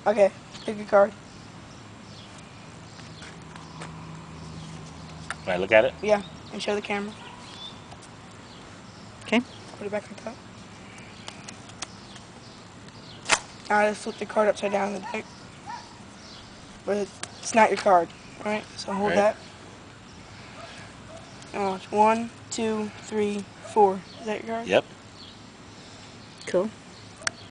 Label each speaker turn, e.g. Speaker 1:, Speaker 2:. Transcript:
Speaker 1: Okay, pick a card.
Speaker 2: Can I look at it?
Speaker 1: Yeah, and show the camera.
Speaker 3: Okay.
Speaker 1: Put it back on top. Now let's flip the card upside down in the deck. But it's not your card, alright? So hold
Speaker 2: Right.
Speaker 1: that. It's 1, 2, 3, 4. Is that your card?
Speaker 2: Yep.
Speaker 3: Cool.